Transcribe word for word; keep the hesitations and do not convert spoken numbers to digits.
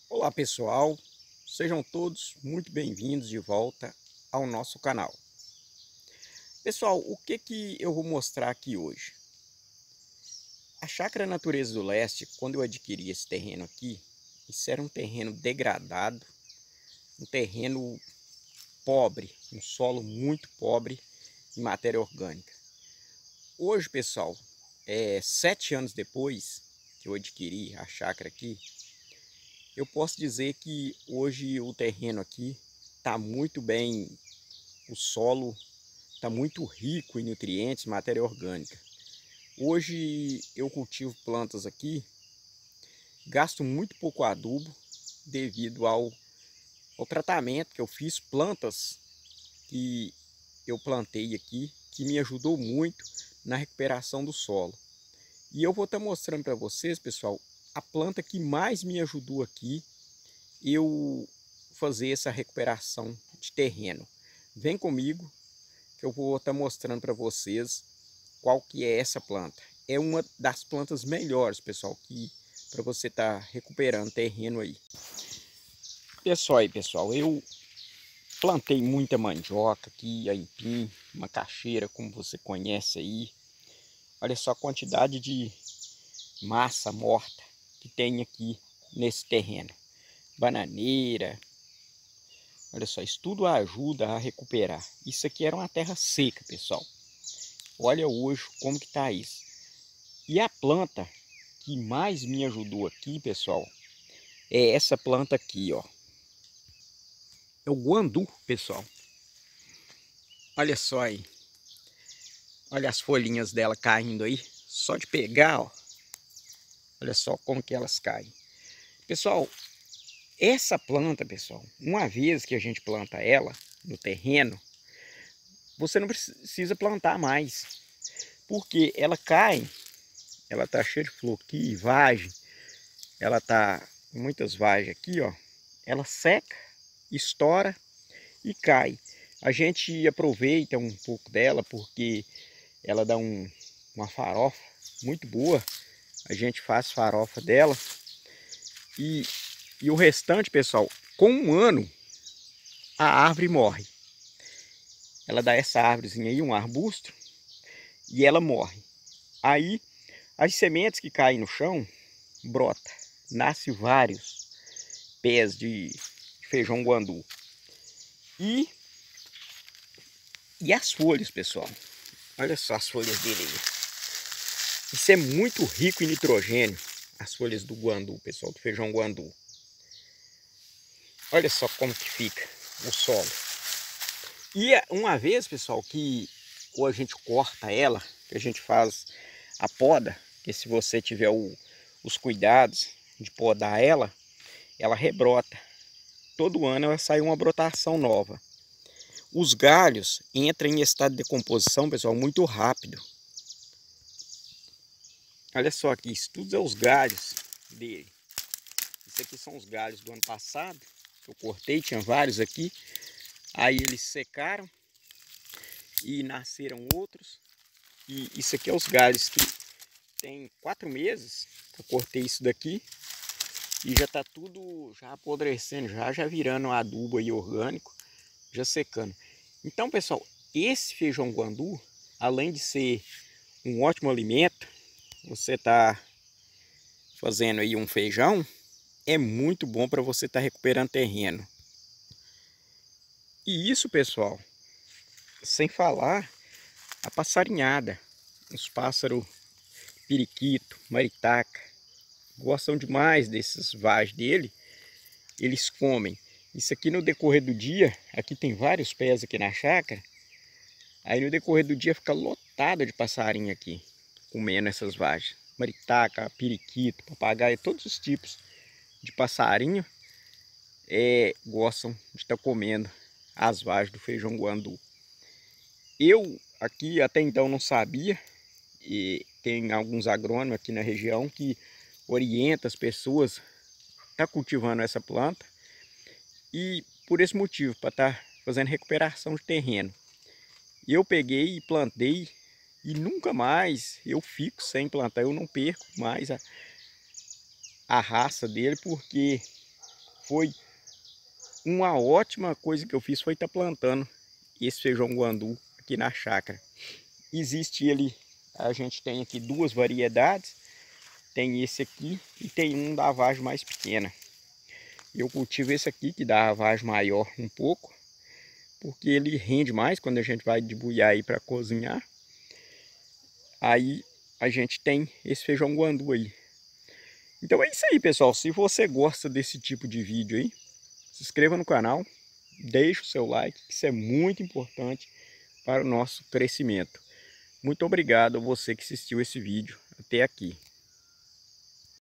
Olá pessoal, sejam todos muito bem-vindos de volta ao nosso canal. Pessoal, o que que eu vou mostrar aqui hoje? A Chácara Natureza do Leste, quando eu adquiri esse terreno aqui, isso era um terreno degradado, um terreno pobre, um solo muito pobre em matéria orgânica. Hoje, pessoal, é, sete anos depois que eu adquiri a chácara aqui, eu posso dizer que hoje o terreno aqui está muito bem, o solo está muito rico em nutrientes, matéria orgânica. Hoje eu cultivo plantas aqui, gasto muito pouco adubo devido ao, ao tratamento que eu fiz, plantas que eu plantei aqui, que me ajudou muito na recuperação do solo. E eu vou estar mostrando para vocês, pessoal, a planta que mais me ajudou aqui eu fazer essa recuperação de terreno. Vem comigo que eu vou estar mostrando para vocês qual que é essa planta. É uma das plantas melhores, pessoal, que para você estar recuperando terreno aí. Pessoal aí, pessoal, eu plantei muita mandioca aqui, aipim, macaxeira, como você conhece aí. Olha só a quantidade de massa morta que tem aqui nesse terreno. Bananeira. Olha só, isso tudo ajuda a recuperar. Isso aqui era uma terra seca, pessoal. Olha hoje como que tá isso. E a planta que mais me ajudou aqui, pessoal, é essa planta aqui, ó. É o guandu, pessoal. Olha só aí. Olha as folhinhas dela caindo aí. Só de pegar, ó. Olha só como que elas caem. Pessoal, essa planta, pessoal, uma vez que a gente planta ela no terreno, você não precisa plantar mais. Porque ela cai, ela tá cheia de flor aqui, vagem. Ela tá com muitas vagens aqui, ó. Ela seca, estoura e cai. A gente aproveita um pouco dela porque ela dá um, uma farofa muito boa. A gente faz farofa dela. E, e o restante, pessoal, com um ano, a árvore morre. Ela dá essa árvorezinha aí, um arbusto, e ela morre. Aí, as sementes que caem no chão, brota. Nasce vários pés de feijão guandu. E, e as folhas, pessoal. Olha só as folhas dele aí. Isso é muito rico em nitrogênio, as folhas do guandu, pessoal, do feijão guandu. Olha só como que fica o solo. E uma vez, pessoal, que ou a gente corta ela, que a gente faz a poda, que se você tiver o, os cuidados de podar ela, ela rebrota. Todo ano ela sai uma brotação nova. Os galhos entram em estado de decomposição, pessoal, muito rápido. Olha só aqui, isso tudo é os galhos dele. Isso aqui são os galhos do ano passado, que eu cortei, tinha vários aqui. Aí eles secaram e nasceram outros. E isso aqui é os galhos que tem quatro meses que eu cortei isso daqui. E já tá tudo já apodrecendo, já, já virando um adubo aí orgânico, já secando. Então, pessoal, esse feijão guandu, além de ser um ótimo alimento, você tá fazendo aí um feijão, é muito bom para você estar tá recuperando terreno. E isso, pessoal, sem falar a passarinhada. Os pássaros periquito, maritaca, gostam demais desses vagos dele. Eles comem. Isso aqui no decorrer do dia, aqui tem vários pés aqui na chácara. Aí no decorrer do dia fica lotado de passarinho aqui, comendo essas vagens. Maritaca, periquito, papagaio, todos os tipos de passarinho é, gostam de estar comendo as vagens do feijão guandu. Eu aqui até então não sabia, e tem alguns agrônomos aqui na região que orientam as pessoas a estar cultivando essa planta. E por esse motivo, para estar fazendo recuperação de terreno. Eu peguei e plantei e nunca mais eu fico sem plantar, eu não perco mais a, a raça dele, porque foi uma ótima coisa que eu fiz foi estar plantando esse feijão guandu aqui na chácara. Existe ele, a gente tem aqui duas variedades, tem esse aqui e tem um da vagem mais pequena. Eu cultivo esse aqui que dá a vagem maior um pouco, porque ele rende mais quando a gente vai debulhar aí para cozinhar. Aí a gente tem esse feijão guandu aí. Então é isso aí, pessoal. Se você gosta desse tipo de vídeo aí, se inscreva no canal, deixe o seu like, isso é muito importante para o nosso crescimento. Muito obrigado a você que assistiu esse vídeo até aqui.